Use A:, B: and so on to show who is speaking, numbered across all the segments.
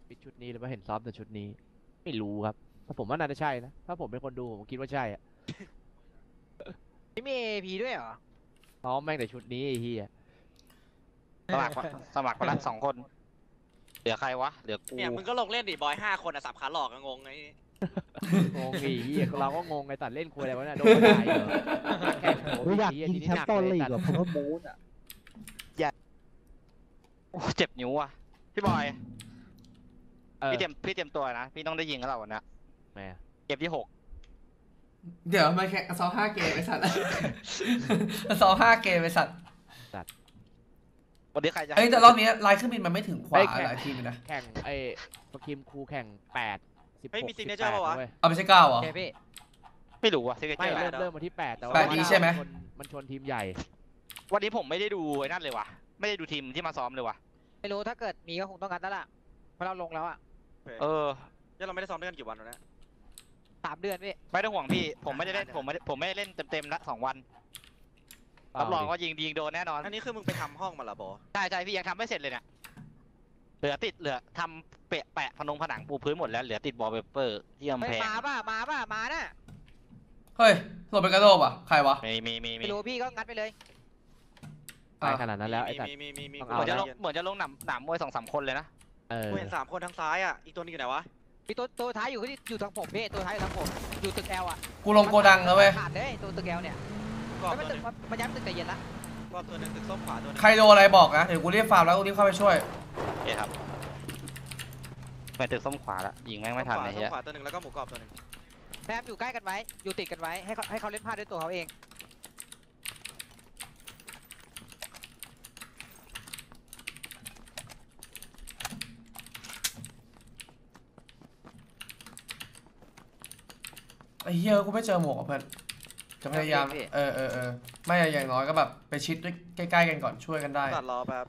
A: ปิดชุดนี้หรือว่าเห็นซ้อมแต่ชุดนี้ไม่รู้ครับถ้าผมว่าน่าจะใช่นะถ้าผมเป็นคนดูผมคิดว่าใช่อะ
B: นี่มี AP ด้วยเหรอ
A: ซ้อมแม่งแต่ชุดนี้ไอ้เหี้ย
C: สมัครสมัครไปละ2 คนเหลือใครวะเหลือกู
D: เนี่ยมึงก็ลงเล่นดิบอย5 คนอะสับขาหลอกงงไง
A: งงไอ้เหี้ยเราก็งงไอ้ตัดเล่นคุยอะไรวะเนี่ยโดนไม่ได้เหรอแข่งโห
E: กูอยาก
A: ที
E: กิน
A: นี้
E: แชม
A: หนั
E: ป์
A: ก
E: ตอน
A: เลย
E: ลีก
A: ตัด
E: แบบเพราะว่ามูนอ่ะ
C: โอ้เจ็บนิ้วอ่ะพี่บอย
A: เออ
C: พี่เตรียมตัวนะพี่ต้องได้ยิงกับเราวันนี้
A: แหม
C: เกมที่
F: เดี๋ยวมาแข่งซ้อม5 เกมไปสัตว์ ซ้อม5 เกมไปสัตว์
C: 6วันนี้ใครจะ
F: เอ้ยแต่รอบนี้ลายเครื่องบินมันไม่ถึงขวาหลายทีมเลยนะ
A: แข่งไอ้สกิมคูแข่ง8 16
D: เฮ้ยมี signature ปะวะ
A: เว้ย
F: เอาไม่ใช่9เหรอ
B: โอเคพี่
C: ไม่รู้อ่ะซิกเนเจ
A: ไม่
C: อร์
A: เริ่มวันที่8แต่ว่า
F: 8ดีใช่ไหม
A: มันชนทีมใหญ่
C: วันนี้ผมไม่ได้ดูไอ้นั่นเลยว่ะไม่ได้ดูทีมที่มาซ้อมเลยว่ะ
B: ไม่รู้ถ้าเกิดมีก็คงต้องงัดแล้วล่ะเพราะเราลงแล้วอ่ะ
C: เออ
D: เนี่ยเราไม่ได้ซ้อมด้วยกันกี่วันแล้วเนี่ย
B: 3 เดือนพี่
C: ไม่ต้องห่วงพี่ผมไม่ได้เล่นผมไม่ได้เล่นเต็มละ2 วันรับรองว่ายิงโดนแน่นอน
D: อันนี้คือมึงไปทำห้องมาเหรอโบ
C: ใช่พี่ยังทำไม่เสร็จเลยเนี่ยเหลือทำแปะผนังปูพื้นหมดแล้วเหลือติดวอลเปเปอร์ที่กำ
B: เฮ้
C: แพ
B: ย
C: ง
B: มาน่ะ
F: เฮ้ยโรเบร์โตโดป่ะใครวะ
C: มี
B: ไม่รู้พี่ก็งัดไปเลย
A: ไปขนาดนั้นแล้วไอ้ตัด
D: มี
A: ต้อง
C: เห
A: เอา
C: มือนจะลงหนามมวย2-3 คนเลยนะ
A: เออ
D: กูเห็น3 คนทางซ้ายอ่ะอีกตัวนึงอยู่ไหนวะ
B: มีตัวท้ายอยู่ทางผมพี่ตัวท้ายอยู่ทางผมอยู่ตึก L อ่ะ
F: กูลงโกดังแล้วเว้ย
B: ขาดเลยตัวตึก L เนี่ย
D: กรอบ
B: ไม่
D: ตัว
B: ตึ
D: นึ
B: ก
D: ง
B: มันย้ายตึกแต่เย็นละ
D: กรอบตัวนึงตึกส้มขวาตัวนึง
F: ใครโดนอะไรบอกนะเดี๋ยวกูเรียกฟาร์มแล้วกูรีบเข้าไปช่วย
C: โอเคครับไปตึกส้มขวาแล้วยิงแม่งไม่ทันเลย
D: ส้
C: เฮี
D: ม
C: ย
D: ขวาตัวนึงแล้วก็หมูกรอบตัวนึง
B: แพมอยู่ใกล้กันไว้อยู่ติดกันไว้ให้เขาเล่นพลาดด้วยตัวเขาเอง
F: ไอ้เหี้ยกูไม่เจอหมวกอ่ะเพื่อนจะพยายามไม่อย่างน้อยก็แบบไปชิดด้วยใกล้ๆกันก่อนช่วยกันได้
D: ตัดรอแบบ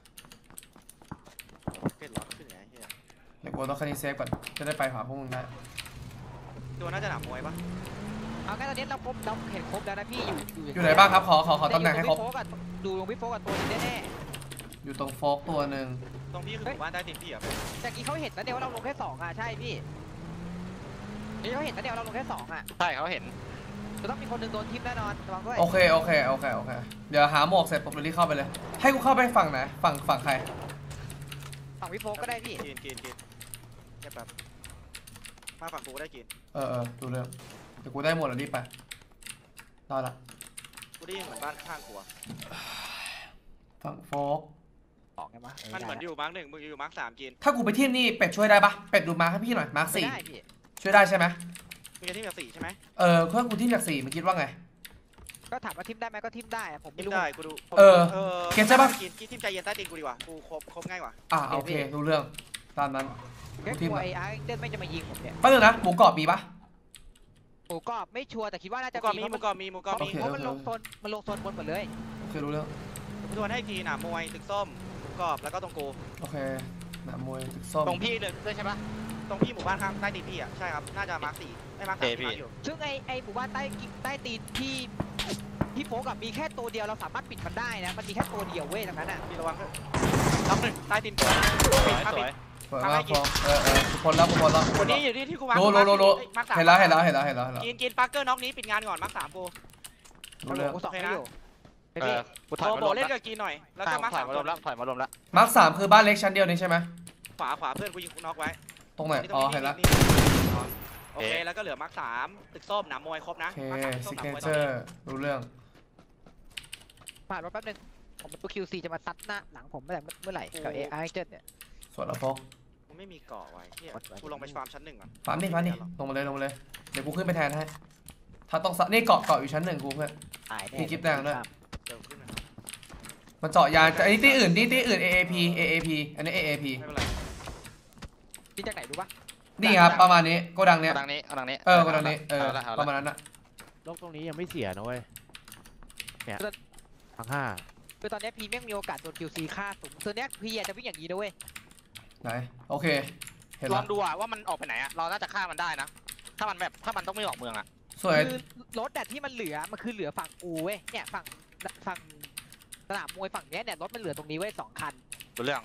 D: เก็ตล็อกขึ้นไงเฮีย
F: เดี๋ยวกูต้องคันนี้เซฟก่อนจะได้ไปหาพวกมึงได้
D: ตัวน่าจะหนามวยปะ
B: เอางั้นตอนนี้เราเห็นครบแล้วนะพี่อยู่
F: อยู่ไหนบ้างครับขอตำแหน่งให้ครบ
B: ดูลงพี่โฟกัสตัวนึงแน่
F: อยู่ตรงโฟกตัวหนึ่ง
D: ตรงพี่คือหมู่บ้านใต้ดินพี่อ่ะ
B: ๆแต่กี้เขาเห็นนะเดียวว่าเราลงแค่2อ่ะใช่พี่นี่เขาเห็นนะเดียวเราลงแค่2อ่ะ
C: ใช่เขาเห็น
B: จะต้องมีคนหนึ่งโดนทิปแน่นอนระวังด้วย
F: โอเคเดี๋ยวหาหมวกเสร็จปุ๊บเรารีบเข้าไปเลย ให้กูเข้าไปฝั่งไหนฝั่งใคร
B: ฝั่งพี่โฟก็ได้พี่
D: กินเก็บแบบมาฝั่งกูได้กิน
F: ดูเรื่องเดี๋ยวกูได้หมดแล้วรีบไปรอละ
D: กูได้ยินเหมือนบ้านข้างกู
F: ฝั่งโฟก
B: 2ไงมะ
D: มันเหมือนอยู่มาร์ก 1มึงอยู่มาร์ก 3กิน
F: ถ้ากูไปที่นี่เป็ดช่วยได้ปะเป็ดดูมาร์คให้พี่หน่อยมาร์ค
B: ไม่
F: 4
B: ได้พี่
F: ช่วยได้ใช่ไหม
D: มีที่แบบ4ใช่ไหม
F: เพื่อนกูที่จาก4มันคิดว่าไง
B: ก็ถามว่าทิปได้ไหมก็ทิปได้ผมไม่
D: ทิม
B: รู้
D: ได้กูดู
F: เก็ตใช่ปะ
D: กินทิมใจเย็นใต้ตีนกูดีกว่ากูครบง่ายกว่า
F: โอเครู้เรื่องตามนั้น
B: แค่กลัวไอ้อาร์เดนไม่จะมายิงผมเนี่ย
F: แป๊บนึงนะหมูกรอบมีปะ
B: หมูกรอบไม่ชัวร์แต่คิดว่าน่าจะ
D: หมูกรอบมี
B: เพราะมันลงโซนบนหมดเลย
F: โอเครู้เรื่อง
D: กูทวนให้ทีหนามวยตึกส้มหมูกรอบแล้วก็ตรงกู
F: โอเคหนามมวยตึกส้ม
C: ตรงพี่เลยด้วยใช่ปะ
D: ตรงพี่หมู่บ้านข้างใต้ตีนพี่อ่ะใช่ครับน่าจะมาร์ก4ไม่มาร์ก
C: เอพี่
D: 3อยู่
B: ซึ่งไอ้หมู่บ้านใต้ตีนที่โฟกับมีแค่ตัวเดียวเราสามารถปิดมันได้นะมันมีแค่ตัวเดียวเว้ยตรงนั้นอ่ะ
D: พี่ระวังด้วยล็อก1ใต้ตีนกู
C: สวย
D: มาร์ก
C: สวย
F: เปิดมาฟองทุกคนแล้ว
D: คนนี้อยู่ที่กูวาง
F: โล
D: มาร์ก 3
F: เห็นแล้ว
D: กินปักเกอร์น็อกนี้ปิดงานก่อนมาร์ก 3กู
F: รู้เรื่อง
B: กูสองไม่อยู่
C: กูถอยมา
D: โบ
C: ลม
D: เล่น
C: แล้ว
D: กับกินหน่อยแล้วก็มาร์ก
C: ถอย
D: 3
C: มาลมแล้วถอยมาลมแล้ว
F: มาร์ค3คือบ้านเล็กชั้นเดียวนี้ใช่ไหม
D: ขวาเพื่อนกูยิงน็อกไว้
F: ตรงไหนเห็นแล้ว
D: โอเคแล้วก็เหลือมาร์ก3ตึกส้มหนามมวยครบนะ
F: โอเค
D: มาร์ก3ตึกส้
F: ซิ
D: ม
F: ก
D: หนาม
F: เน
D: มวย
F: เจอร์รู้เรื่อง
B: ผ่านมาแป๊บนึงผมเป็นตัว QC จะมาซัดหน้าหลังผมเมื่อไหร่กับ AI เจนเนี่ย
F: ส่วนละฟก
D: กูไม่มีเกาะไว้เฮียกูลงไปฟาร์มชั้น 1ก่อน
F: ฟาร์มนี่ลงมาเลยเดี๋ยวกูขึ้นไปแทนให้ถ้าต้องนี่เกาะอยู่ชั้น 1กูเพื่อน
B: ตายแน่
F: มีคลิปแดงด้วย
D: เร็วขึ้นนะ
F: มันเจาะยางอันนี้ที่อื่นAAP อันนี้ AAP
D: ไม่เป็นไร
B: พี่จากไหนรู้ปะ
F: นี่ครับประมาณนี้โกดังเนี้ย
C: เอาดังนี้
F: โกดังนี้ประมาณนั้นนะ
A: โลกตรงนี้ยังไม่เสียนะเว้ยเนี่ยทั้ง5
B: คือตอนนี้พีแม่งมีโอกาสโดน QC ฆ่าสูงส่วนเนี้ยพีอาจจะวิ่งอย่างนี้ด้วย
F: ไหนโอเคเห็น
C: ล
F: แล้
C: องดูอะว่ามันออกไปไหนอะเราน่าจะฆ่ามันได้นะถ้ามันต้องไม่ออกเมืองอะ
F: สวย
B: คือรถแต่ที่มันเหลือมันคือเหลือฝั่งกูเว้ยเนี่ยฝั่งสนามมวยฝั่งเนี้ยเนี่ยรถมันเหลือตรงนี้เว้ย2 คัน
C: รู้เรื่อง
B: ย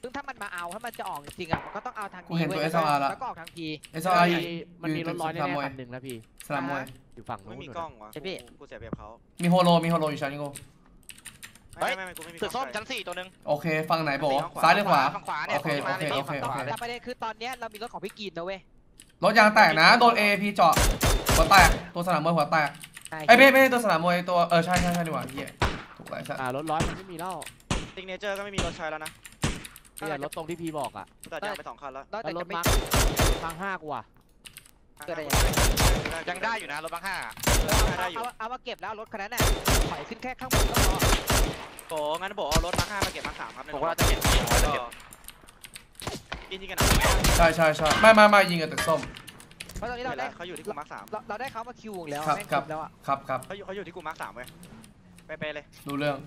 B: ซึ่งถ้ามันมาเอาถ้ามันจะออกจริงๆอ่ะมันก็ต้องเอาทาง
F: กูเห็นตัว SLR ละ
B: แล้วก็ออกทางพี
F: SLR อยู่
A: มันมีรถร้อย
F: สนาม
A: แน่
F: มวย
A: ๆคันหนึ่งนะพี่
F: สนามมวย
A: อยู่ฝั่งนู้
D: ไม่
A: น
D: มี
A: นู่น
D: กล้อ
A: น่ะ
D: งวะ
B: ใช่พี่
D: กูเสียเปรียบเขา
F: มีโฮโลอยู่ชั้นนี้กู
D: ไม่กูไม่มีก
C: ตึ
D: ล้
C: ก
D: อง
C: ส้มชั้น4ตัวหนึ่ง
F: โอเคฝั่งไหนโบซ้ายหรือขวา
C: ฝั่งขวาเนี่ย
F: โอเคโอเคโอเคโอเค
B: แต่ประเด็นคือตอนเนี้ยเรามีรถของพี่กินนะเว้ย
F: รถยางแตกนะโดน AAP เจาะหัวแตกตัวสนามมวยหัวแตก
B: ใช่
F: ไอ้ยไม่ใช่ตัวสนามมวยตัวใช่ดีกว่าเหี้ยถูกหลายสัตว์
A: รถร้อยมันไม่มีแล้ว
D: ซิกเนเจอร์ก็ไม่มีรถใช้แล้วนะ
A: นี่แหละรถตรงที่พี่บอกอ่ะ
D: ตัดยางไป2 คันแล้ว
B: แล้ว
A: แล้ว
B: แต่
A: ร
B: จะ
A: ถ
B: ไม่
A: มาร์ค5กูอ่ะ
B: เกิดอะไร
C: ยังได้อยู่นะรถบังห้า
D: ได้อยู่
B: เอามาเก็บแล้วรถคันนั้นน่ะถอยขึ้นแค่ข้างบนก็พอ
D: โอ้งั้นบอกเอารถมา5มาเก็บมา3ครับ
C: ผมว่าจะเก็บผมว่าจะเก็บ
D: กินกันนะ
F: ใช่ไม่ยิงกับตึกส้ม
B: เพราะตอนนี้เราได้
D: เขาอยู่ที่กูมาร์ค3
B: เราได้เขามาคิวแล้ว
F: ครับ
B: แม่ง
F: ครับ
B: คิวแล้วอ่ะ
F: ครับ
D: เขาอยู่ที่กูมาร์ค3เว้ยไปเลย
F: รู้เรื่อง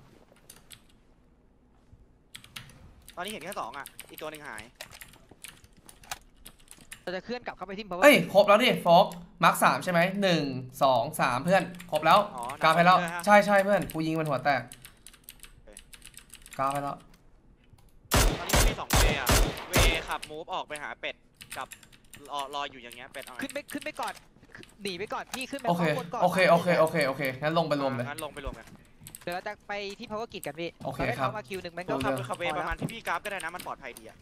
D: ตอนนี้เห็นแค่2อ่ะอีกตัวหนึ่งหาย
B: เราจะเคลื่อนกลับเข้าไปที่ power
F: เอ้ยครบแล้วดิโฟกมาร์ค3ใช่ไหม1 2 3เพื่อนครบแล้วกาไปแล้วใช่เพื่อนกูยิงมันหัวแตกกาไปแล้ว
D: ตอนนี้มี2เวย์อ่ะเวย์ขับมูฟออกไปหาเป็ดกับรออยู่อย่างเงี้ยเป็ดเอาไง
B: ขึ้นไปก่อนหนีไปก่อนพี่ขึ้นไป
F: โอเค
B: ข้างบนก่อน
F: โอเคงั้นลงไปรวมเลย
D: งั้นลงไปรวมกัน
B: เดี๋ยวเราจะไปที่ power grid กันพี่
F: โอเค
B: เราได้
F: ครับ
B: เขามาคิวหนึ่งมัน
F: รู้
B: ก็
F: เรื่
B: ขั
F: อบ ง
D: ขับเวย์ประมาณที่พี่กราฟก็ได้นะมันปลอดภัยดีอ่ะ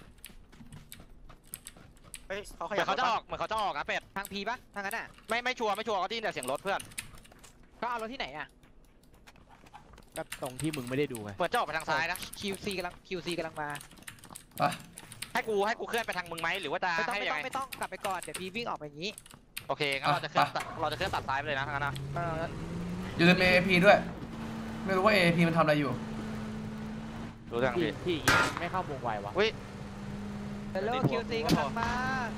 D: เฮ้ยเขาข
C: เหมื
D: ยั
C: อบ นเขาจะออกเหมือนเขาจะออกนะเป็ด
B: ทางพีปะทางนั้นอ่ะ
C: ไม่ชัวร์เขาได้ยินแต่เสียงรถเพื่อน
B: ก็เอารถที่ไหนอ่ะ
A: ก็ตรงที่มึงไม่ได้ดูไง
C: เหมือนจะออกไปทางซ้ายนะ
B: QC กำลังมา
F: ไป
C: ให้กูเคลื่อนไปทางมึงไหมหรือว่าจะ
B: ไม่ต้อง
C: ให้ยังไง
B: ไม่ต้องกลับไปก่อนเดี๋ยวพี่วิ่งออกไปอย่างนี้
C: โอเคงั้นเราจะเคลื่อนตัดซ้ายไปเลยนะงั้นนะ
F: อย่าลืม AAP ด้วยไม่รู้ว่า AAP มันทำอะไรอยู่
C: รู้เรื่อง
A: พี่
C: พี่
A: พี่อย่างงี้ไม่เข้าวงไววะ
B: Hello QC กำลังมา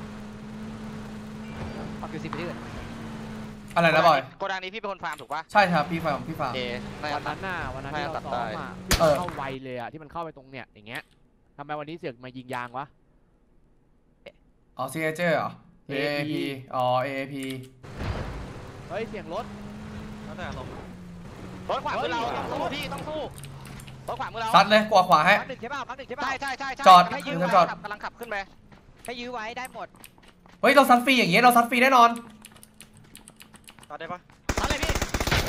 B: เอา QC ไปที่อื่น
F: อะไรนะบอย
C: โกดังนี้พี่เป็นคนฟาร์มถูกปะ
F: ใช่ครับพี่ฟาร์ม
C: โอเค
A: วันนั้นที่เราซ้อมอ่ะ
F: เออ
A: เข้าไวเลยอ่ะที่มันเข้าไปตรงเนี้ยอย่างเงี้ยทำไมวันนี้เสือกมายิงยางวะ
F: อ๋อ signature เหรอ AAP อ๋อ AAP
A: เฮ้ยเสียงรถ
D: แล้วแต่ลง
C: รถขวามือเราต้องสู้พี่ต้องสู้รถขวามือเรา
F: ซัดเลยกว่าขวาให้
B: พักหนึ่งใช่ป่ะพักหนึ่งใช่ป่ะ
C: ใช่
F: จอด
C: ให้ยืม
F: จอด
C: กำลังขับขึ้นไป
B: ให้ยื้อไว้ได้หมด
F: เฮ้ยเราซัดฟรีอย่างเงี้ยเราซัดฟรีแน่นอน
D: ต่อได้ปะ
C: เอาเลยพี่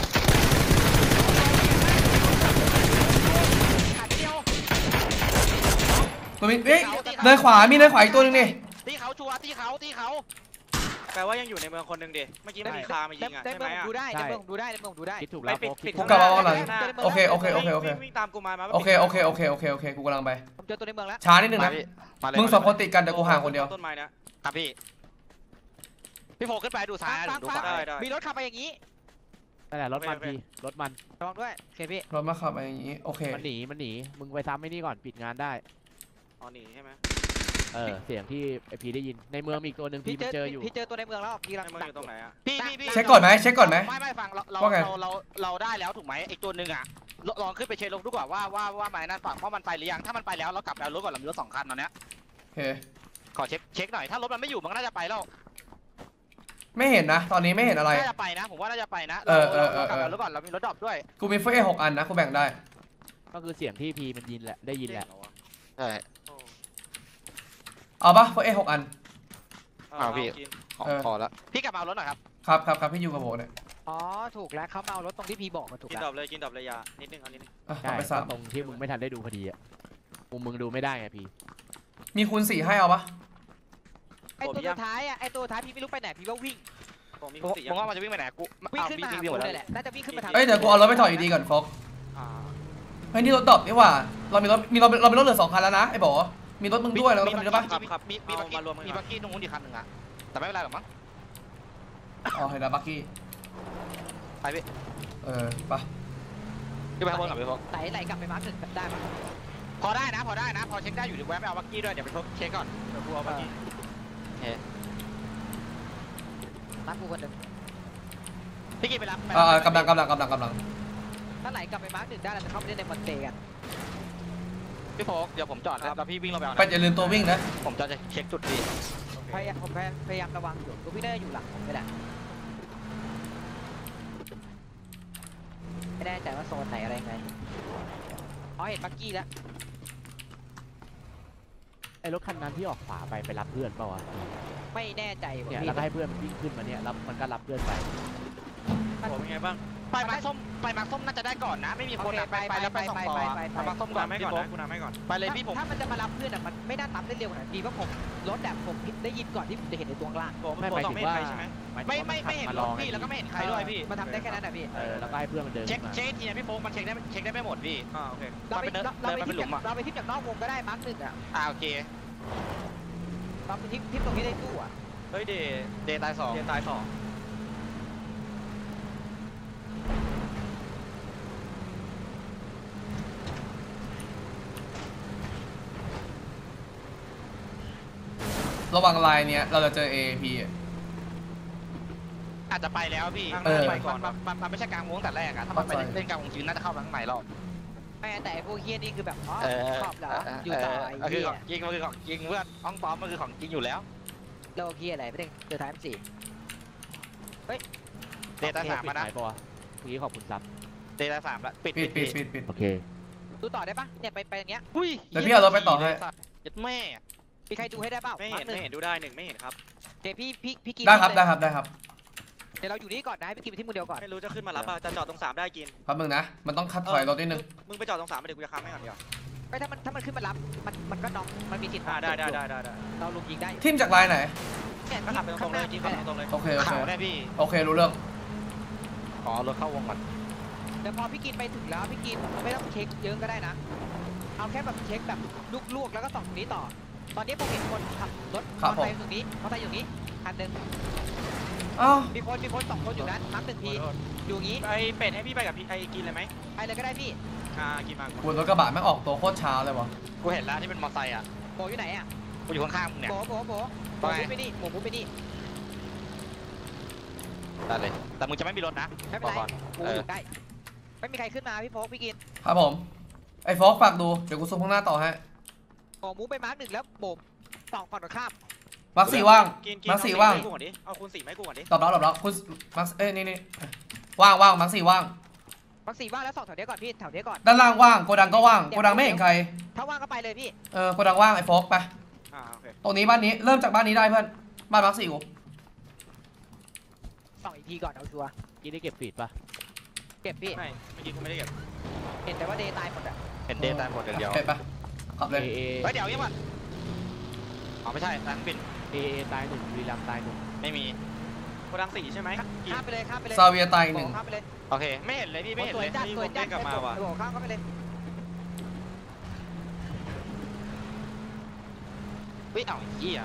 C: ขาดเดียว
F: ตัวมีเฮ้ยเนินขวามีเนินขวาอีกตัวหนึงนี่
C: ตีเขาชัวร์ตีเขา
D: แปลว่ายังอยู่ในเมืองคนหนึ่งดิเมื่อกี้ไม่มีคามายิงอ่ะ
B: ได้
D: ใช่ไห
B: เมื
D: ม
B: อง
D: อ่ะ
B: ดูได้ได้เมืองดูได้ได้เมืองดูได้
A: คิดถูกแล้ว
D: ไปปิด
A: โฟก
D: ปิด
A: คิด
F: กู
A: ถูก
F: กลับมาเอาหลัง โอเค
D: วิ่งตามกูมา
F: โอเคกูกำลังไป
B: ผมเจอตัวในเมืองแล้ว
F: ช้านิดนึง
C: มา
F: นะ
C: พี่มาเลย
F: มึงสองคนติดกันแต่กูห่างคนเดียว
D: ต้นไม้นะ
C: ครับพี่โฟขึ้นไปดูซ้ายดูขวา
D: ได้
B: มีรถขับไปอย่างนี้
A: นั่นแหละรถมัน
D: โอเค
A: พี่รถมัน
B: ระวังด้วยโอเคพี่
F: รถมาขับมาอย่างงี้โอเค
A: มันหนีมึงไปซ้ำไม่นี่ก่อนปิดงานได้
D: อ๋อหนีใช่ไหม
A: เสียงที่ไอพีได้ยินในเมืองมีอีกตัวหนึ่งพี่มันเจออยู่
B: พี่เจอตัวในเมืองแล้วพี่กำลัง
D: ในเมืองอยู่ตรงไหนอ่ะ
C: พี่
F: เช็คก่อนไหม
C: ไม่ฟังเรา
F: ว่าไง
C: เราได้แล้วถูกไหมอีกตัวหนึ่งอ่ะลองขึ้นไปเช็คลงดูก่อนว่ามันนั่นฝั่งเพราะมันไปหรือยังถ้ามันไปแล้วเรากลับไปเอารถก่อนเรามีรถ2 คันตอนเนี้ย
F: โอเค
C: ขอเช็คหน่อยถ้ารถมันไม่อยู่มันก็น่าจะไปแล้ว
F: ไม่เห็นนะ ตอนนี้ไม่เห็นอะไร
C: น่าจะไปนะผมว่าน่าจะไปนะ
F: เออ
C: เรากลับไปเอารถก่อนเรามีรถดรอปด้วย
F: กูมีเฟอร์6อันนะกูแบ่งได้
A: ก็คือเสียงที่พีมันยินแหละได้ยินแหละ
C: ใช่
F: เอาปะเฟอร์6อัน
C: พอแล้วพี่กลับมาเอารถหน่อยครับ
F: ครับพี่อยู่กับโบเนี่ย
B: อ๋อถูกแล้วเขามาเอารถตรงที่พี่บอกมาถูก
D: กิน
B: แล้ว
D: ดอบเลยยานิดนึงเอานิดนึง
A: ใช่
F: ไปสาม
A: ตรงที่มึงไม่ทันได้ดูพอดีอ่ะมึงดูไม่ได้ไงพี่
F: มีคูณ4ให้เอาปะ
B: ไอตัวสุดท้ายอ่ะไอตัวสุดท้ายพี่ไม่รู้ไปไหนพี่ก็วิ่ง
D: ผมมี
C: ผมว่ามันจะวิ่งไปไหนกู
B: วิ่งขึ้นมาหา
C: วิ่ง
B: ผม
C: หมด
B: เลยแห
C: แล้ว
B: ละน่าจะวิ่งขึ้นมาทาง
F: เอ้ยเดี๋ยวกูเอารถไปถอยดีก่อนโฟก
D: อ่า
F: เฮ้ยนี่รถดรอปนี่หว่าเรามีรถเหลือ2 คันแล้วนะไอ้โบมีรถมึงด้วยแล้วรถมึงด้วยปะ
C: มีบักกี้ตรงนู้นอีกคันหนึ่งอะแต่ไม่เป็นไรหรอกมั้ง
F: อ๋อเห็นแล้วบักกี้
C: ไปพี่
F: ปะ
C: ขึ้นไปข้างบนก่อนไปพอ
B: ไหลกลับไปมาร์คหนึ่งได้ปะ
C: พอได้นะพอเช็คได้อยู่เดี๋ยวแวะไปเอาบักกี้ด้วยเดี๋ยวไปเช็คก่อน
D: เดี๋ยวกูเอาเมื่อกี้
B: รับกูคนหนึ่ง
C: พี่กี้ไปรับ
F: กำลัง
B: ถ้าไหลกลับไปมาร์คหนึ่งได้เราจะเข้าไปเล่นในมอนเตกัน
C: พี่โฟกเดี๋ยวผมจอดแล้วพี่วิ่งลงไปเอา
F: ไป
C: นะ
F: อย่าลืมตัววิ่งนะ
C: ผมจะเช็คจุดดี
B: พยายามระวังอยู่ตัวพี่น่าจะอยู่หลังผมไม่แหละไม่แน่ใจว่าโซนไหนอะไรไงอ๋อเห็นบักกี้แล้ว
A: ไอ้รถคันนั้นที่ออกขวาไปรับเพื่อนเปล่าวะ
B: ไม่แน่ใจว่ะ
A: เนี่ย
B: พี่
A: แล้วก็ให้เพื่อนมันวิ่งขึ้นมาเนี่ยแล้วมันก็รับเพื่อนไป
D: โบเป็นไงบ้าง
C: ไปมาร์คส้มน่าจะได้ก่อนนะไม่มีคนไปแล้วไป2 ต่อไปมาร์คส้ม
D: กู
C: ก่อน
D: นำให้
C: พี่
D: ก่อน
C: โฟ
D: นะกูนำให้ก่อน
C: ไปเลยพี่ผม
B: ถ้ามันจะมารับเพื่อนอ่ะมันไม่น่าตับได้เร็วขนาดนี้เพราะผมรถแบบผมได้ยินก่อนที่ผมจะเห็นในตัวข้างล่าง
D: โบมึงโบสองไม่เห็นใครใช่ไหม
C: ไม่เห็นรถพี่แล้วก็ไม่เห็นใครด้วยพี่
B: มันทำได้แค่นั้นอ่ะพี่
A: แล้วก็ให้เพื่อนมันเดิน
C: เช็ค
A: มา
C: ทีนะพี่โฟมันเช็คได้ไม่หมดพี่
D: โอเค
B: เราไป
C: มันเป็น
B: เราไป
C: มันเป็น
B: ทิป
C: หลุมอะ
B: เราไปทิปจากนอกวงก็ได้มาร์คหนึ่งอ่ะ
C: โอเค
B: เราไปทิปตรงนี้ได้ตู้อ่ะ
D: เฮ้ยเดย์
C: เดย์ตาย2
D: เดย์ตาย2
F: ระหว่างไลน์เนี้ยเราจะเจอ AAP อะ
C: อาจจะไปแล้วพี่
D: ไปก่อน
C: มันไม่ใช่กลางวงแต่แรกอะถ้ามันไปเล่นกลางวงจริงน่าจะเข้ามาข้างในรอบ
B: ไม่แต่ไอ้พวกเฮียนี่คือแบบอ๋อชอบเหรออยู่ต่อไอ้
C: คือ
B: เฮี
C: ข
B: ย
C: องจริงมันคือของจริงเพื่อนอ้องปอมมันคือของจริงอยู่แล้ว
B: โลกเฮียอะไรไม่ได้เจอท้ายสี่
C: เดย์ตาย3มานะ
A: ปิดไหปะวะเมื่อกี้ขอบคุณซับ
C: เดย์ตาย3แล้วปิด
F: ปิด
A: โอเค
B: ดูต่อได้ปะเนี่ยไปอย่างเงี้ย
C: อุ้ย
F: เดี๋ยวพี่เอารถไปต่อให้
C: ยัดแม่
B: มีใครดูให้ได้เปล่า
D: ไม่เห็นไม่เห็นดูได้1ไม่เห็นครับ
B: เดี๋ยวพี่กิน
F: ได้ครับได้ครับ
B: เดี๋ยวเราอยู่นี่ก่อนนะให้พี่กินไปที่มือเดียวก่อน
D: ไม่รู้จะขึ้นมารับป่ะจะจอดตรง3ได้กิน
F: แป๊บนึงนะมันต้องคัดถอยรถนิดนึง
D: มึงไปจอดตรง3ไปเดี๋ยวกูจะค้ำให้ก่อนเดี๋ยว
B: ไม่ถ้ามันขึ้นมารับมันก็น็อกมันมีสิทธิ์
D: ได้
B: เราลุกยิงได้
F: ทีมจากไลน์ไหน
B: เนี่ย
D: ก็ขับไปตรงๆเลยกินขับไปตรงๆเลย
F: โอเค
C: ข่าวได้พี่
F: โอเครู้เรื่อง
C: อ๋อรถเข้าวงก่อน
B: เดี๋ยวพอพี่กินไปถึงแล้วพี่กินไม่ต้องเช็คเยอะก็ได้นะเอาแค่แบบเช็คแบบลวกๆแล้วก็ส่องตรงนี้ต่อ ตอนนี้ผมเห็นคนขับรถมอเตอร์ไซค์ตรงนี้มอเตอร์ไซค์อยู่นี้คันหนึ่ง
F: อ้าว
B: มีคน2 คนอยู่นั้นนับ1 ทีอยู่อย่างนี้
D: ไอเป็ดให้พี่ไปกับไอกินเลยไหม
B: ไปเลยก็ได้พี่
D: กินมา
F: กูรถกระบะไม่งออกตัวโคตรช้าเลยวะ
C: กูเห็นแล้วที่เป็นมอไซค์อ่ะ
B: โบอยู่ไหนอ่ะ
C: กูอยู่ข้างๆมึงเนี่ย
B: โบมุดไปนี่มุดไปนี่
C: ได้เลยแต่มึงจะไม่มีรถนะ
B: ไม่เป็นไรกูอยู่ใกล้ไม่มีใครขึ้นมาพี่โฟกพี่กิน
F: ครับผมไอ้โฟกฝากดูเดี๋ยวกูซูมข้างหน้าต่อให้
B: โบมุดไปมาร์ค 1แล้วโบ2ฝั่งตรงข้าม
F: มาร์ค 4ว่าง
D: กิน
F: มาร์ค 4ว่าง
D: กูก่อนดิเอาคูณ4ไหมกูก่อนดิ
F: ตอบแล้วคุณมาร์คนี่ว่างมาร์ค 4ว่าง
B: มาร์ค 4ว่างแล้ว2แถวนี้ก่อนพี่แถวนี้ก่อน
F: ด้านล่างว่างโกดังก็ว่างโกดังไม่เห็นใคร
B: ถ้าว่างก็ไปเลยพี่
F: โกดังว่างไอ้โฟกไป
D: โอเค
F: ตรงนี้บ้านนี้เริ่มจากบ้านนี้ได้เพื่อนบ้านมาร์ค 4กู
B: ส่องอีกทีก่อนเอาชัวร์
A: กี้ได้เก็บฟีดปะ
B: เก็บพี่
D: ไม่เมื่อกี้กูไม่ได้เก็บ
B: เห็นแต่ว่าเดย์ตายหมดอ่ะ
C: เห็นเดย์ตายหมดเดียว
F: เห็นปะขับเลย
A: เอ
C: เฮ้ยเดี๋ยวยังก่อนอ๋อไม่ใช่ทางบิน
A: เอตาย1วีรัมตาย1
C: ไม่มี
D: โกดัง4ใช่ไหมกิน
B: ข้ามไปเลยข้ามไปเลย
F: ซาเวียตายอีกหนึ่ง
B: ข้ามไปเลย
C: โอเคไม่เห็นเลยพี่ไม่เห็น
B: สว
C: เลย ย
B: จัดสวยจัด
D: กลับมาว่ะ
B: โบข้ามเข้าไปเลย
C: วิเอ้าเหี้ย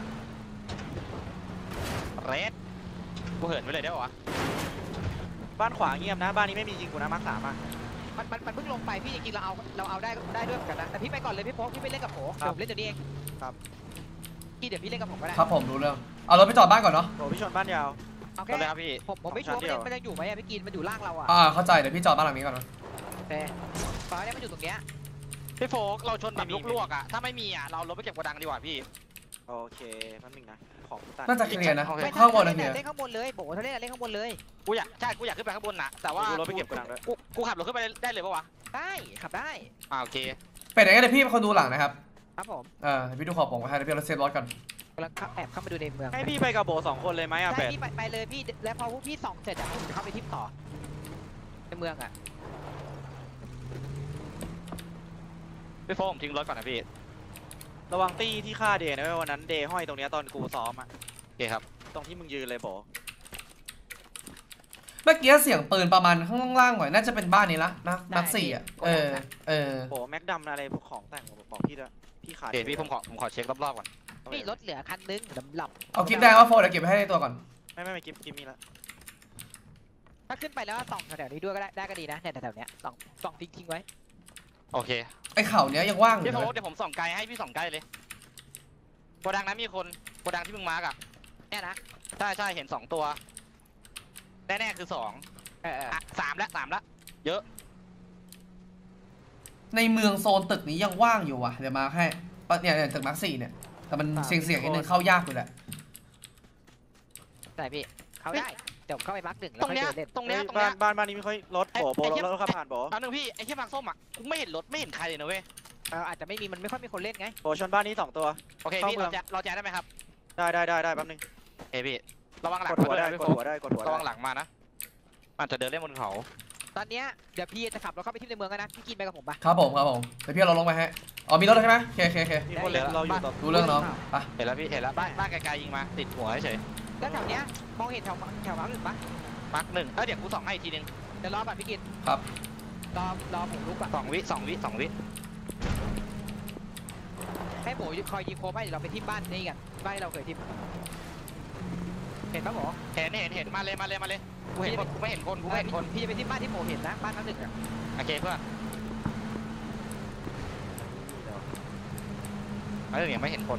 C: เรดกูเหินไปเลยได้ปะวะ
D: บ้านขวาเงียบนะบ้านนี้ไม่มียิงกูนะมาร์ค3อ่ะ
B: มันเพิ่งลงไปพี่จริงๆเราเอาได้ด้วยเหมือนกันนะแต่พี่ไปก่อนเลยพี่โฟกพี่ไปเล่นกับโผเดี๋ยวผมเล่นตัวนี้เองพี่เดี๋ยวพี่เล่นกับผมก็ได้
F: ครับผมรู้เรื่องเอารถไปจอดบ้านก่อนเนาะ
D: โหพี่ชนบ้านยาว
B: เอา
C: ก็
B: แค่
C: เลยครับพี่
B: ผมไม่ชัวร์มันยังอยู่ไหมพี่กินมันอยู่ล่างเราอ่ะ
F: เข้าใจเดี๋ยวพี่จอดบ้านหลังนี้ก่อนนะ
B: แต่ตอนนี้มันอยู่ตรงเนี้ย
C: พี่โฟกเราชนแบบลวกๆอ่ะถ้าไม่มีอ่ะเรารถไปเก็บกระดังดีกว่าพี่
D: โอเคแป๊บนึงนะของกูตัด
F: น่าจะเคลียร์นะ
C: โอเค
F: ข้างบนนะเคลียร์
B: เล่นข้างบนเลยโบถ้าเล่นเล่นข้างบนเลย
C: กูอยากขึ้นไปข้างบนน่ะแต่ว่า
D: กูรถไปเก็บกระดังด้วย
C: กูขับรถขึ้นไปได้เลยปะวะ
B: ได้ขับได้
C: โอเค
F: เป็ดไหนก็เดี๋ยวพี่เป็นคนดูหลังนะครับ
B: ครับผม
F: เดี๋ยวพี่ดูขอบผมไว้ให้เดี๋ยวพี่เราเซฟรถก่อน
B: กำลังแอบเข้ามาดูในเมือง
D: ให้พี่ไปกับโบ2 คนเลยไหมอ่ะ
B: ใช่
D: เป็ด
B: พี่ไปเลยพี่แล้วพอพวกพี่ส่องเสร็จอะผมจะเข้าไปทิปต่อในเมืองอ่ะ
C: พี่โฟกผมทิ้งรถก่อนนะพี่
D: ระวังตี้ที่ฆ่าเดย์นะเว้ยวันนั้นเดย์ห้อยตรงเนี้ยตอนกูซ้อมอ่ะ
C: โอเคครับ
D: ตรงที่มึงยืนเลยโบ
F: เมื่อกี้เสียงปืนประมาณข้างล่างหน่อยน่าจะเป็นบ้านนี้ละนะนัก4
D: โบแม็กดำอะไรของแต่งบอกพี่ด้วยพี่ขาด
C: เดี๋ยวพี่ผมขอเช็ครอบๆก่อน
B: พี่รถเหลือคันนึงหลับ
F: เอาคลิปแดงว่าโฟเดี๋ยวเก็บไว้ให้ในตัวก่อน
D: ไม่กิฟมีแล้ว
B: ถ้าขึ้นไปแล้วส่องแถวๆนี้ด้วยก็ได้ก็ดีนะเนี่ยแถวๆเนี้ยส่องทิ้งไว้
C: โอเค
F: ไอ้เข่าเนี้ยยังว่างอยู่
C: พี่โฟ
F: เล
C: ก
F: ย
C: เดี๋ยวผมส่องไกลให้พี่ส่องใกล้เลยโกดังนั้นมีคนโกดังที่มึงมาร์กอ่ะ
B: เนี่ยนะ
C: ใช่เห็น2 ตัวแน่ๆคือ2 3ละเยอะ
F: ในเมืองโซนตึกนี้ยังว่างอยู่ว่ะเดี๋ยวมาให้เนี่ยตึกมาร์ค 4เนี่ยแต่มันเสี่ยงนิดนึงเข้ายากอยู่แหละ
B: ใช่พี่เขาได้เดี๋ยวเข้าไปมาร์ค 1แล้ว
C: ตรง
B: ค่อย
C: เนี้ย
B: เดินเล่น
C: ตรงเนี้ย
D: บ้านนี้ไม่ค่อยรถโบรถขับผ่านโบ
C: ตอนนึงพี่ไอ้ที่ฝั่งส้มอ่ะกูไม่เห็นรถไม่เห็นใครเลยนะเว้ย
B: อาจจะไม่มีมันไม่ค่อยมีคนเล่นไง
D: โอ้ชนบ้านนี้2ตัว
C: โอเคพี่เราแจได้ไหมครับ
D: ได้แป๊บนึง
C: เอพี่ระวังหลั
D: ก
C: ง
D: ดหัวได้กดหัวได้กดหัว
C: ระวัง
D: ได้
C: หลังมานะมันจะเดินเล่นบนเขา
B: ตอนเนี้ยเดี๋ยวพี่จะขับรถเข้าไปที่ในเมืองกันนะพี่กินไปกับผมปะ
F: ครับผมเดี๋ยวพี่เราลงไปฮะอ๋อมีรถแล้วใช่ไหมโอเค
D: มีคนเล่นเราอยู่ต่อ
F: รู้เรื่องน้องไป
C: เห็นแล้วพี่เห็นแล้วบ้านไกลๆยิงมาติดหัวเฉย
B: แล้วแถวเนี้ยมองเห็นแถวมาร์คหนึ่งปะ
C: มักหนึ่งเดี๋ยวกูส่องให้อีกทีนึง
B: เดี๋ยวรอก่อนพี่กิน
F: ครับ
B: รอผมลุกก่อน
C: 2 วิ
B: ให้โบคอยยิงโคมให้เดี๋ยวเราไปที่บ้านนี่กันบ้านที่เราเคยทิมเห็นปะโบ
C: เห็นมาเลยกูเห็นคนกูไม่เห็นคน
B: พี่จะไปที่บ้านที่โบเห็นนะบ้านทั้งหนึ่งอะ
C: โอเคเพื่อนยังไม่เห็นคน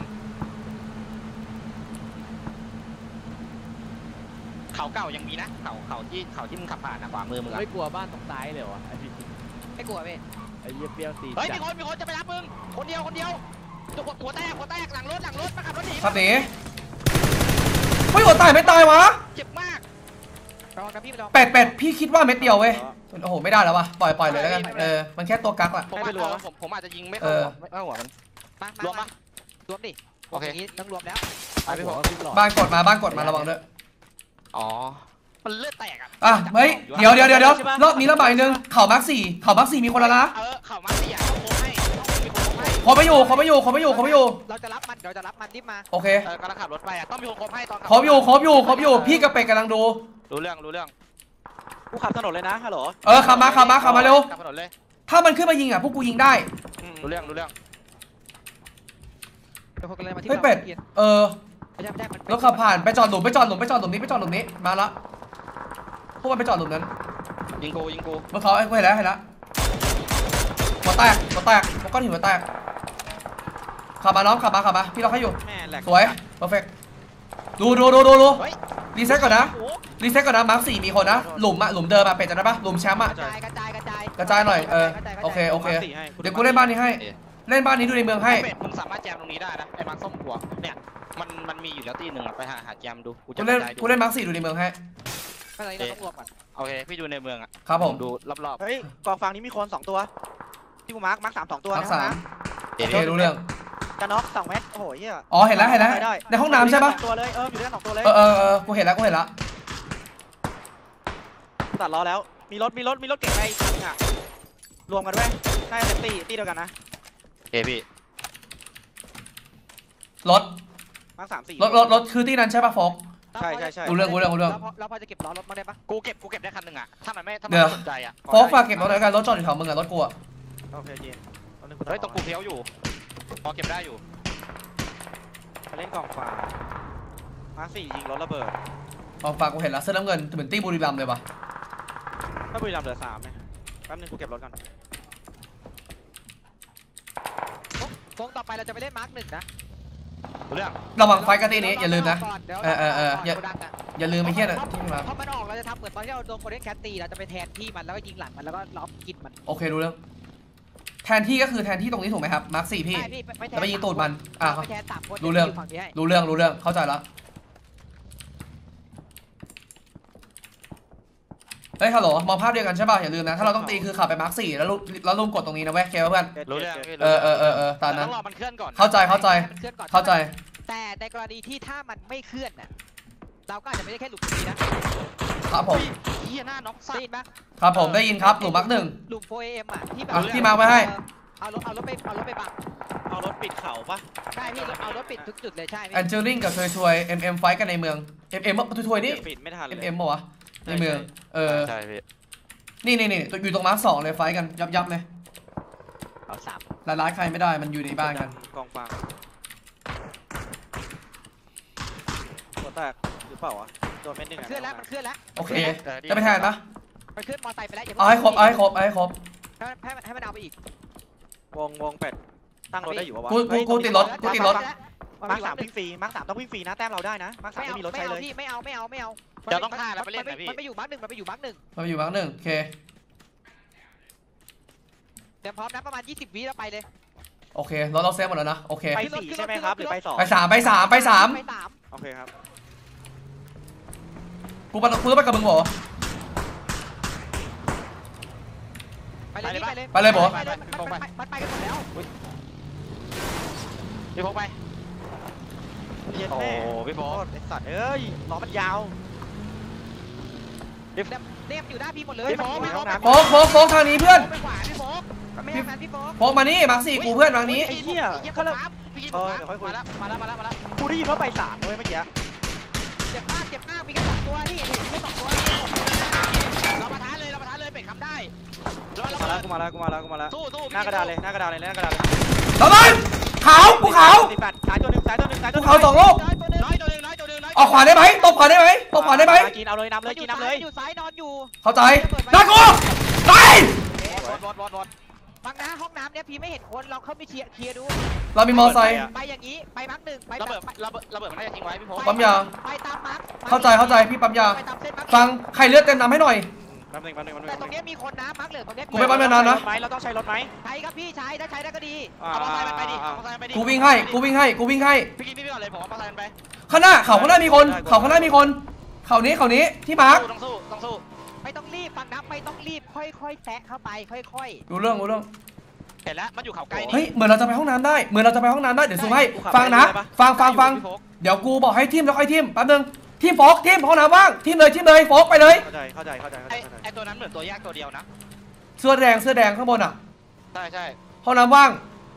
C: เขาเก่ายังมีนะเขาที่มึงขับผ่านนะขวามือมึง
A: ไม่กลัวบ้านตรงซ้ายเลยวะไอ้พี่
B: ไม่กลัวเว้ย
A: ไอ้เหี้ยเปรี้ยวตีน
C: เฮ้ย
A: จั
C: มี
A: ด
C: คนจะไปรับมึงคนเดียวหัวแตกหลังรถมาขับรถหนี
F: ขับหนีไม่หัวตายไม่ตายวะ
C: เจ็บมาก
B: ระวังนะพี่ไปลอง
F: เป็ดพี่คิดว่าเม็ดเดียวเว้ยโอ้โหไม่ได้แล้ววะปล่อยเลยแล้วกันมันแค่ตัวกักอะ
C: ผมอาจจะยิงไม่เข้าหัวมัน รวมปะ
B: รวมดิ
C: โอเค
B: ย่างนี้ต้องรวมแล้ว
C: ไปพี่ผม
F: บ้านกดมาระวังด้วย
C: อ๋อมันเลือดแตก
F: อ่ะเฮ้ยเดี๋ยวรอบนี้ระบายนึงเข่ามาร์คสี่มีคนแล้วนะ
C: เข่ามาเสียต้องโค้งให้ต้องมีคนโค้งให้
F: ขอไปอยู่
B: เราจะรับมันรีบมา
F: โอเค
C: กำลังขับรถไปต้องมีคนโค้งให้ตอน
F: ขออยู่พี่กับเป็ดกำลังดู
C: รู้เรื่อง
D: กูขับถนนเลยนะฮัลโหล
F: ขับมาเร็ว
C: ขับถนนเลย
F: ถ้ามันขึ้นมายิงอ่ะพวกกูยิงได้
C: รู้เรื่อง
B: เดี๋ยวคนกำลังมาที่
F: เฮ้ยเป็ด
B: ไม่ใช่มัน
F: รถขับผ่านไปจอดหลุมนี้มาละพวกมันไปจอดหลุมนั้น
C: ยิงกู
F: เมื่อเขาเห็นแล้วหัวแตกพวกก้อนหินหัวแตกขับมาน้องขับมาพี่เราให้อยู่
D: แม่แหลก
F: สวยเพอร์เฟกต์ดูรีเซ็ตก่อนนะมาร์คสี่มีคนนะหลุมเดิมอะเป็ดจะได้ปะหลุมแชมป์อะ
B: กระจาย
F: กระจายหน่อยโอเคเดี๋ยวกูเล่นบ้านนี้ให้เล่นบ้านนี้ดูในเมืองให้
C: เป็ดมึงสามารถแจมตรงนี้ได้นะไอ้มาร์คส้มหัวเนี่ยมันมีอยู่แล้วตีหนึ่งไปหาแจมดู
F: กูเล่นมาร์คสี่ดูในเมืองให้
B: ก็เลยต้องรวมก่อน
C: โอเคพี่ดูในเมืองอ่ะ
F: ครับผม
C: ดูรอบ
D: เฮ้ยกองฟางนี้มีคน2ตัวที่กูมาร์ค3 2ตัว
F: มาร์ค
D: นะ
F: สาม
C: ๆ
F: โอเครู้เรื่อง
D: จะน็อก2 เม็ดโอ้โหเหี้ย
F: อ๋อเห็นแล้วในห้องน้ำใช่ปะ
D: ตัวเลยอยู่ด้วยกัน2ตัวเลย
F: กูเห็นแล้ว
D: ตัดล้อแล้วมีรถเก่งไอ้จริงอ่ะรวมกันด้วยน่าจะเป็นตีเดียวกันนะ
C: พี่
F: รถ
D: มาร์ค3 4
F: รถคือที่นั้นใช่ปะโฟก
D: ใช่
F: รู้เรื่อง
B: เราพอจะเก็บล้อรถมาได้ปะ
C: กูเก็บได้คันหนึ่งอ่ะถ้ามันไม่สนใจอ่ะ
F: โฟกฝากเก็บรถหน่อยกันรถจอดอยู่แถวมึงอะรถกูอะ
D: โอเคจีน
C: เฮ้ยตรงกูเพี้ยวอยู่พอเก็บได้อยู่
D: เล่นกองฟางมาร์ค4ยิงรถระเบิด
F: ฝากกูเห็นแล้วเสื้อน้ำเงินเหมือนตี้บุรีรัมย์เลยปะ
D: ถ้าบุรีรัมย์เหลือ3ไหมแป๊บนึงกูเก็บรถก่อน
B: โค้งต่อไปเราจะไปเล่นมาร์คหนึ่งนะ
C: เรื่อง
F: ระวังไฟกันตีนี้อย่าลืมนะ
B: อย่า
F: อย่าลืมไอ้เหี้ยน่ะที่มา
B: พอมันออกเราจะทำเหมือนตอนที่เราโดนโคเดนแคตตีเราจะไปแทนที่มันแล้วก็ยิงหลังมันแล้วก็ล็อกกินมัน
F: โอเครู้เรื่องแทนที่ก็คือแทนที่ตรงนี้ถูกไหมครับมาร์คสี่พี่
B: ใช่พี่ไม่แทน
F: แล้วไปยิงตูดมันครับ
B: ไปแทน3 คน
F: รู้เรื่อง
B: ฝั่งนี้ให้
F: รู้เรื่องเข้าใจแล้วเฮ้ยฮัลโหลมองภาพเดียวกันใช่ป่ะอย่าลืมนะถ้าเราต้องตีคือขับไปมาร์คสี่แล้วลุมกดตรงนี้นะเว้ยเคเพื่อน
C: รู้เรื่อง
F: ตามนั้น
C: ต้องรอมันเคลื่อนก่อน
F: เข้าใจ
B: มันเคลื่อนก่อน
F: เข้าใจ
B: แต่ในกรณีที่ถ้ามันไม่เคลื่อนน่ะเราก็อาจจะไม่ได้แค่หลุมตรงนี้นะครับ
F: ผม
C: เฮียหน้าน็อก
B: ได้
C: ซัด
B: ยินปะ
F: ครับผมได้ยินครับหลุมมาร์คหนึ่ง
B: หลุม 4am อ่ะที่แบบ
F: ที่มาร์คไว้ให้
B: เอารถไปบัง
D: เอารถปิดเขาปะ
B: ใช่พี่เอารถปิดทุกจุดเลยใช่พี่
F: แอนเจลิงกับทวยMM ไฟกันในเมือง MM ทวยนี่
D: ปิดไม่ทันเลย
F: MM ป่ะวะในเมือง
C: ใช่พี่
F: นี่อยู่ตรงมาร์คสองเลยไฟกันยับเลย
B: เอาสาม
F: ร้านใครไม่ได้มันอยู่ในบ้านกัน
D: กองฟางตัวแตกหรือเปล่าวะโดนเม็ดหนึ่ง
B: มันเคลื่อนแล้ว
F: โอเคจะไปแทนปะ
B: มันเคลื่อนมอไซค์ไปแล้ว
F: เอาให้ครบให้
B: มันเอาไปอีก
D: วงเป็ดตั้งรถได้อยู่วะ
F: กูติดรถ
D: มาร์ค3วิ่งฟรีมาร์ค3ต้องวิ่งฟรีนะแต้มเราได้นะมาร์ค3ไม่มีรถใช้เลย
B: ไม่เอา
C: เดี๋ยวต้องฆ่าแล้วไปเล่นนะพี่
B: มันไปอยู่มาร์คหนึ่ง
F: มาอยู่มาร์คหนึ่งโอเค
B: เดี๋ยวพร้อมนะประมาณ20 วิแล้วไปเลย
F: โอเคเราเซฟหมดแล้วนะโอเค
D: ไป4ใช่ไหมครับหรือไป2
F: ไปสาม
B: ไปสาม
D: โอเคครับ
F: กูไปกับมึงเหรอ
B: ไปเลย
F: ไปเลยโบ
B: ไปเลยมันไปกันหมดแล้ว
C: พี่พกไป
D: เย็น
C: โอ้
D: แม่
C: พี่พก
D: ไอสัตว์เอ้ยล้อมันยาว
B: เรียบอยู่หน้าพี่หมดเลย
C: พี่โฟก
B: พี่โฟก
F: โฟกทางนี้เพื่อน
B: ไปขวาพี่โฟกไม่ทำนั้นพี่โฟก
F: โฟกมานี่มาร์ค4กูเพื่อนทางนี้
D: ไอ้เหี้ย
C: พี่
D: ก็
C: กิน
D: เลย
C: ครับพี่กิน
D: เดี๋ยวค่อยคุย
C: มาแล้วมาแล้ว
D: กูได้ยินว่าไปสามเลยเมื่อกี้
B: เจ็บมากมีแค่2ตัวพี่เห็นแค่2ตัว
C: เรามาท้าเลยเป็ดคำได้เรา
D: กูมาแล้ว
C: สู้
D: หน้ากระดานเลยหน้ากระดานเลย
F: ระเบิดขาวภูเขา
D: 18ซ้ายตัวหนึ่ง
F: ภูเขา2 ลูก
C: น้อยตัวหนึ่ง
F: ออกขวาได้ไหมตบขวาได้ไหมตบขวาได้ไหม
D: กินเอาเลยนำเลยกินนำเลย
B: อยู่ซ้ายนอนอยู่
F: เข้าใจได้กูไป
C: วอด
B: บางนะห้องน้ำเนี่ยพี่ไม่เห็นคนเราเข้าไปเคลียร์ดู
F: เรามีมอไซค์
B: ไปอย่างนี้ไปมาร์คหนึ่งไป
C: ระเบิดมันน่าจะทิ้งไว้พี่พก
F: ปั๊มยา
B: ไปตามมาร์ค
F: เข้าใจพี่ปั๊มยา
B: ไปตามเส้นมาร์ค
F: ฟังใครเลือดเต็มน้ำให้หน่อย
D: แป๊บนึง
B: แต่ตรงนี้มีคนนะมาร์คเหลืองตรงนี้
F: กูไปปั๊มยานานนะ
D: เราต้องใช้รถไหม
B: ใช้ครับพี่ใช้ถ้าใช้ได้ก็ดี
C: เอามอเตอร์ไซค์มันไปดิเอามอเตอร์ไซค์ไปดิ
F: กูวิ่งให้
C: พี่กินพี่ก่อนเลยผมเอามอเตอร์ไซค์มันไป
F: ข้างหน้าเขาข้างหน้ามีคนเขานี้ที่มาร์ค
C: ต้องสู้
B: ไม่ต้องรีบฟังนะไม่ต้องรีบค่อยๆแซะเข้าไปค่อย
F: รู้เรื่อง
C: เห็นแล้วมันอยู่เขาไกล
F: เฮ้ยเหมือนเราจะไปห้องน้ำได้เดี๋ยวซูมให้ฟังนะฟังเดี๋ยวกูบอกให้ทีมแล้วค่อยทีมแป๊บนึงทีมโฟกทีมห้องน้ำว่างทีมเลยโฟกไปเลย
D: เข้าใจ
C: ไอตัวนั้นเหมือนตัวแยกตัวเดียวนะ
F: เสื้อแดงข้างบนอ่ะ
C: ใช่
F: ห้องน้ำว่าง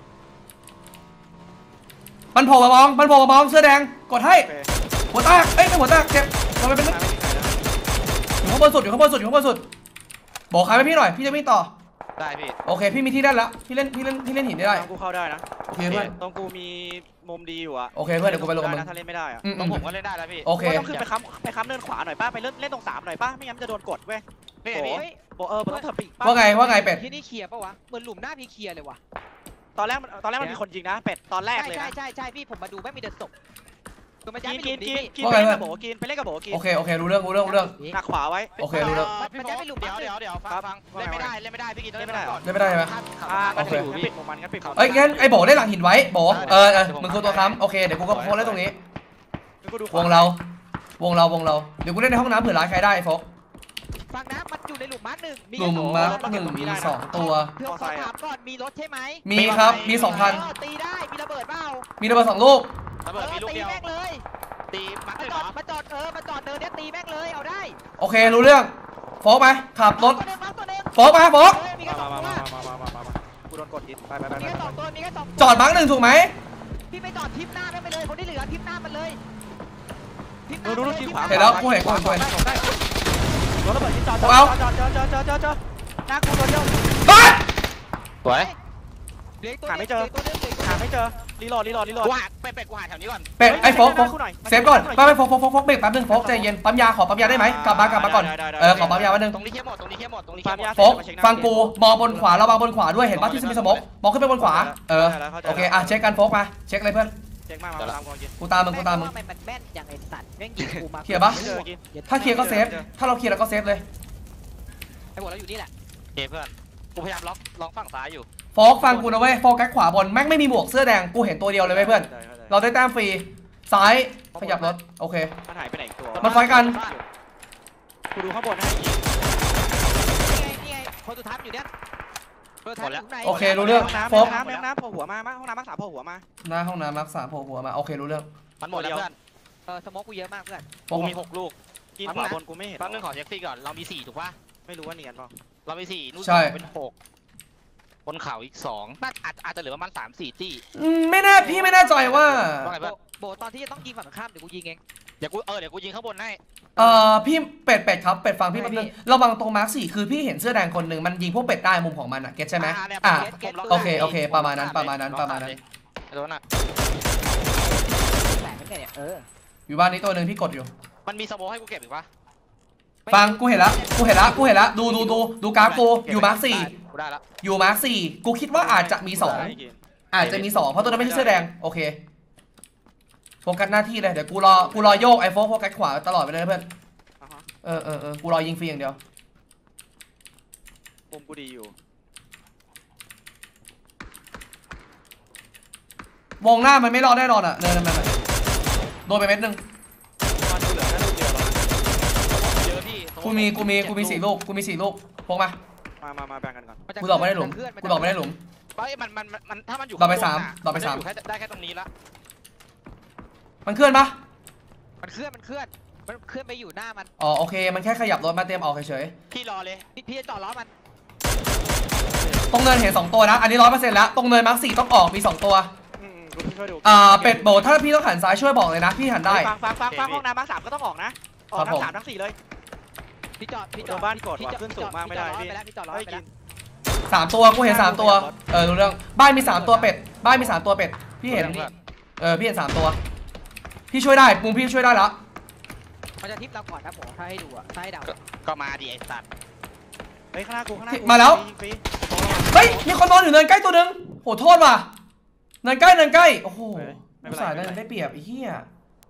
F: มันโผล่มามองเสื้อแดงกดให้หัวแตกไม่หัวแตกเจ็บทำไมเป็นอยู่ข้างบนสุดบอกใครไปพี่หน่อยพี่จะวิ่งต่อ
C: ได้พี่
F: โอเคพี่มีที่เล่นแล้วพี่เล่นหินได้
D: กูเข้าได้นะ
F: โอเคเพื่อน
D: ตรงกูมีมุมดีอยู่อะ
F: โอเคเพื่อนเดี๋ยวกูไปลงกับมึง
D: ถ้าเล่นไม่ได้อะ
C: ต้องผมก็เล่นได้แล้วพี่
F: โอเค
D: ต้องขึ้นไปค้ำเนินขวาหน่อยป้าไปเล่นตรง3หน่อยป้าไม่งั้นมันจะโดนกดเว้ย
C: พี่
B: ๆ
C: พี่
B: เฮ้ย
D: บอกต้องเถิบปีก
F: ว่าไงเป็ด
B: ที่นี่เคลียร์ปะวะเหมือนหลุมหน้าพี่เคลียร์เลยวะ
D: ตอนแรกมันมีคนจริงนะเป็ดตอนแรกเลยนะ
B: ใช่พี่ผมมาดูไม่มีเดินศพคือมันย้ายไปห
D: กิ
B: ลุ
D: น
B: มนี้
D: ไปเล่นกับโบกินไปเล่นกับโบกิน
F: โอเครู้เรื่อง
D: หนักขวาไว้
F: โอเครู้เรื่อง
C: พี่เดี๋ยวฟังเล่นไม่ได้พี่กินเล่นไม่ได้
F: เล่นไม่ได้ไหม
D: งั้นปิดมุมมันงั้นปิด
F: เอ้ยงั้นไอ้โบได้หลังหินไว้โบมึงคือตัวค้ำโอเคเดี๋ยวกูก็โพสเล่นตรงนี้วงเราเดี๋ยวกูเล่นในห้องน้ำเผื่อร้ายใครได้โฟก
B: ฟังนะมันอยู่ในหลุมมาร์คหนึ่ง
F: หลุมมาร์ค1มี2ตัว
B: เพื่อขอถามก่อนมีรถใช่ไหม
F: มีครับมี2คัน
B: ตีได้มีระเบิดเปล่า
F: มีระเบิด2 ลูก
C: ระเบิดมีลูก
B: ตี
C: เดียว
B: แม่งเลย
C: ตีมัด
B: มา
C: เลย
B: จ
C: เหร
B: อ
C: อ
B: ดมาจอดเดินเนี่ยตีแม่งเลยเอาได้
F: โอเครู้เรื่องโฟกไปขับรถ
B: ตัวหนึ่งตัวหนึ่ง
F: โฟกมาโฟก
B: มีแค่สองตัว
D: กูโดนกดฮิตไป
B: มีแค่สองตัวมีแค่สอง
F: จอดมาร์ค1ถูกไหม
B: พี่ไม่จอดทิปหน้าแม่งไปเลยคนที่เหลือทิปหน้ามันเลยทิปหน้า
D: ดูทีขวา
F: เห็นแล้วกูเห็น
D: รถระเบิดที่จอดหน้ากูตัวเดียว
F: บ้า
C: สวย
D: หาไม่เจอรีโหลด
C: กูหาเป็ดกูหาแถวนี้ก่อน
F: เป็ดไอ้โฟกเซฟก่อนไม่โฟกเบรกแป๊บนึงโฟกใจเย็นปั๊มยาขอปั๊มยาได้ไหมกลับมาก่อนขอปั๊มยาแป๊บนึง
C: ตรงนี้เข้มหมด
F: โฟกฟังกูมองบนขวาระวังบนขวาด้วยเห็นป่ะที่มีสมกมองขึ้นไปบนขวาโอเคเช็คกันโฟกมาเช็คเลยเพื่อน
D: เช็คมาตามกูกิน
F: กูตามมึง
B: ทำไมมันแม่นอย่างไอ้สัตว์แม่งยิงกูมา
F: เคลียร์ปะ
D: เจอกิน
F: ถ้าเคลียร์ก็เซฟถ้าเราเคลียร์เราก็เซฟเลย
B: ไอ้หมดแล้วอยู่นี่แหละ
C: เพื่อนกูพยายามล็อกฝั่งซ้ายอยู่
F: โฟกฟังกูนะเว้ยโฟกัสขวาบนแม่งไม่มีหมวกเสื้อแดงกูเห็นตัวเดียวเลยเว้ยเพื่อนเราได้แต้มฟรีซ้ายขยับรถโอเค
D: มันหายไปไหนตัว
F: มันไฟกัน
D: กูดูข้างบนให้กิน
B: นี่ไงคนสุดท้ายอยู่เนี่ย
F: โอเครู้เรื่องโฟก
D: น้ำโผล่หัวมาห้องน้ำมักษาโผล่หัวมา
F: หน้าห้องน้ำรักษาโผล่หัวมาโอเครู้เรื่อง
C: มันหมดแล้วเพื่อน
B: สมองกูเยอะมากเพื่อน
F: โฟ
C: กู
F: ก
C: มี6 ลูก
D: กินขวาบนกูไม่เห็น
C: แป๊บนึงขอเช็คซี่ก่อนเรามี4ถูกป่ะ
D: ไม่รู้ว่าเนียนเปล่า
C: เรามี4นู่นเป็น6บนเขาอีก2น่าอาจจะเหลือประมาณ3-4ตี้
F: ไม่แน่พี่ไม่แน่ใจว่า
C: ว่าไงเพื่อน
B: โบตอนที่จะต้องยิงฝั่งข้ามเดี๋ยวกูยิงเอง
C: เดี๋ยวกูยิงข้างบนให้
F: พี่เป็ดครับเป็ดฟังพี่แป๊บนึงระวังตรงมาร์ค4คือพี่เห็นเสื้อแดงคนหนึ่งมันยิงพวกเป็ดได้มุมของมันอ่ะเก็ตใช่ไหมโอเคประมาณนั้น
C: โดนอ่ะ
B: แต่ไม่ใช่เนี่ย
F: อยู่บ้านนี้ตัวหนึ่งพี่กดอยู่
C: มันมีสโมให้กูเก็บอีกปะ
F: ฟังกูเห็นละดูกราฟกูอยู่มาร์ค
C: กูได้ละ
F: 4อยู่มาร์ค4กูคิดว่าอาจจะมี2เพราะตัวนั้นไม่ใช่เสื้อแดงโอเคโฟกัสหน้าที่เลยเดี๋ยวกูรอโยกไอ้โฟกัสขวาตลอดไปเลยเพื่อนกูรอยิงฟรีอย่างเดียว
D: มุมกูดีอยู่
F: วงหน้ามันไม่รอดแน่นอนอ่ะเนินมันโดนไปเม็ดนึง
D: มันเหลือแค่ลูกเดียวแล้ว
C: เยอะพี่
F: กูมี4 ลูกพกมา
D: มาแบ่งกันก่อน
F: กูตอบไม่ได้หลุมกูตอบไม่ได้หลุม
C: เฮ้ยมันถ้ามันอยู่
F: เราไป
C: ข้งบน
F: 3เราไป
C: นจะอยู่ได้แค่ตรงนี้ละ
F: มันเคลื่อนปะ
B: มันเคลื่อนไปอยู่หน้ามัน
F: อ๋อโอเคมันแค่ขยับรถมาเตรียมออกเฉย
C: พี่รอเลย
B: พี่จะจอดล้อมัน
F: ๆตรงเนินเห็น2ตัวนะอันนี้ 100%แล้วตรงเนินมาร์ค4ต้องออกมี2ตัว
D: กูช่วยดู
F: เป็ดโบถ้าพี่ต้องหันซ้ายช่วยบอกเลยนะพี่หันได้
D: ฟังห้องน้ำมาร์ค 3ก็ต้องออกนะออกทั้ง 3 ทั้ง 4เลย
B: พี่จอด
D: โดนบ้านกดว่ะขึ้นสูงมากไม่ได้พี่
B: พี่จอดล้อ
D: เฮ้ย
B: ไป
D: กิ
B: แล้ว
D: น
F: 3ตัวกูเห็น3ตัวรู้เรื่องบ้านมี3ตัวเป็ดบ้านมี3ตัวเป็ดพี่เห็นพี่เห็น3ตัวพี่ช่วยได้มุมพี่ช่วยได้แล้ว
B: มันจะทิปเราก่อนนะผมถ้าให้ดูอ่ะถ้าให้เดา
C: ก็มาดิไอ้สัตว์
D: เฮ้ยข้างหน้ากูฟรี
F: เฮ้ยมีคนนอนอยู่เนินใกล้ตัวนึงโหโทษว่ะเนินใกล้โอ้โหสายเนินได้เปรียบไอ้เหี้ย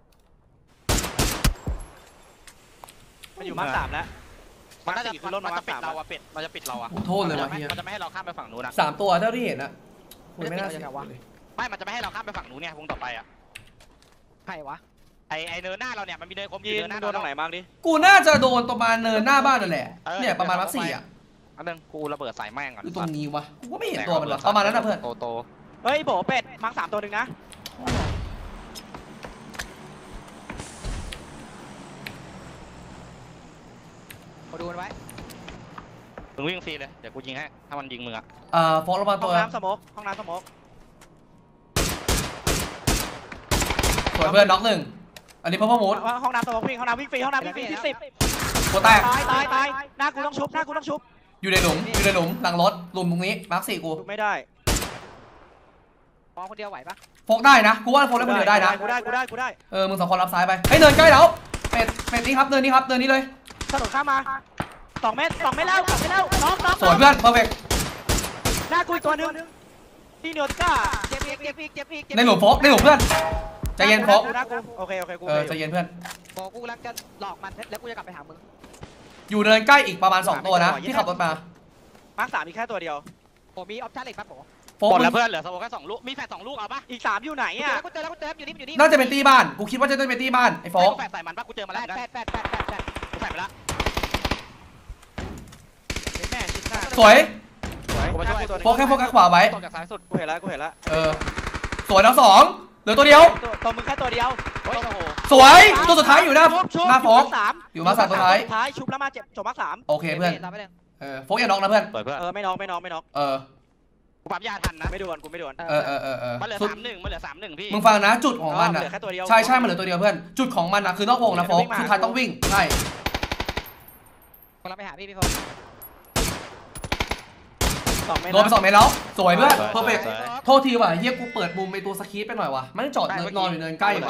D: มันอยู่มาร์ค 3แล้ว
C: มันน่าจะ
D: คือรถ
C: มัน
D: มา
C: จะปิด
D: 3
C: เราอะเป็ดมันจะปิดเราอะ
F: โหโทษเลยว่ะเหี้ย
C: มันจะไม่ให้เราข้ามไปฝั่งนู้นอะ
F: 3ตัวเท่าที่เห็นนะคุณไม่น่าเสียเลย
C: ไม่มันจะไม่ให้เราข้ามไปฝั่งนู้นเนี่ยวงต่อไปอะ
B: ใครวะ
C: ไอเนินหน้าเราเนี่ยมันมีเนินคม
D: ยิ
C: เนินหน้า
D: โดนตรงไหนบ้างดิ
F: กูน่าจะโดนประมาณเนินหน้าบ้านนั่นแหละเนี่ยประมาณมาร์ค4อ่ะ
C: อันนึงกูระเบิดสายแม่งก่อน
F: อยู่ตรงนี้วะกูก็ไม่เห็นตัวมันหรอกประมาณนั้นนะเพื่อน
C: โต
D: เฮ้ยโบเป็ดมาร์ค 3ตัวหนึ่งนะ
B: มาดูมันไว้
C: มึงวิ่งฟรีเลยเดี๋ยวกูยิงให้ถ้ามันยิงมึงอะ
F: โฟล์ระวัง
D: ห้
F: ตั
D: อ
F: ว
D: งน้ำสโมก
F: สวยเพื่อนน็อก1อันนี้เพิ่มมูด
D: ห้องน้ำสโมกวิ่งวิ่งฟรีที่10
F: โคแตก
D: ตายหน้ากูต้องชุบ
F: อยู่ในหลุมหลังรถหลุมตรงนี้มาร์ค4กู
D: ชุบไม่ได้
B: มองคนเดียวไหวปะ
F: โฟกได้นะกูว่าโฟกเล่นคนเดียวได้นะ
D: กูได้
F: มึง2คนรับซ้ายไปเฮ้ยเนินใกล้แล้วเป็ดนี่ครับเนินนี้เลย
D: ถนนข้ามมา2 เมตรแล้วน้อง
F: สวยเพื่อนเพอร์เฟก
D: หน้ากูอีกตัวนึงที่เนอร์ก้า
B: เจ็บอีก
F: ในหลุมโฟกในหลุมเพื่อนใจเย็นโฟก
D: หน้ากูโอเคกู
F: ใจเย็นเพื่อน
B: บอกกูรักจะหลอกมันแล้วกูจะกลับไปหามึง
F: อยู่เนินใกล้อีกประมาณ2ตัวนะที่ขับรถมา
D: มาร์ค 3มีแค่ตัวเดียว
B: ผมมีออปชั่นเหล็กปั๊บผม
F: โฟก
C: หมดแล้วเพื่อนเหลือสโมกแค่2 ลูกมีแฟด2 ลูกเอาปะ
D: อีก3อยู่ไหนอ่ะ
B: กูเจอแล้วอยู่นี่
F: น่าจะเป็นตีบ้านกูคิดว่าจะเป็นตีบ้านไอ้โฟ
C: ให้
F: ก
C: กูแฟดใส่มันปะกูเจอมาแล้ว
B: แปด
C: กูใส่ไปแล้ว
D: แม่ชิดหน้า
F: สวย
C: กูมาช่วย
F: โฟกแค่โฟกัสขวาไว้
C: ตกจากซ้ายสุด
D: กูเห็นแล้ว
F: สวยแล้ว2เหลือตัวเดียว
D: ตัวมึงแค่ตัวเดียว
C: โอ้ยโอ้โห
F: สวยตัวสุดท้ายอยู่หน้าโฟก
D: 3
F: อยู่มา3ตัวท้าย
D: ชุบแล้วมาเจ็บจบมาร์ค 3
F: โอเคเพื่อน
B: ตามไปเลย
F: โฟกอย่าน็อกนะเพื่อน
C: เปิดเพื่อน
D: ไม่น้อง
C: กูปั๊มยาทันนะ
D: ไม่ด่วน
C: มันเหลือ3-1พี่
F: มึงฟังนะจุดของมัน
D: เห
F: อ่ะ
D: ลือแค่ตัวเดียว
F: ใช่มันเหลือตัวเดียวเพื่อนจุดของมันอ่ะคือนอกวงนะโฟกคือทันต้องวิ่งใช่
B: กูรับไปหาพี่โฟก
D: 2 เมตร
F: โดนไป2 เมตรแล้วสวยเพื่อนเพอร์เฟก
C: สวย
F: โทษทีว่ะเฮียกูเปิดมุมไปตัวสคีปไปหน่อยว่ะมันจอดนอนอยู่เนินใกล้ว่ะ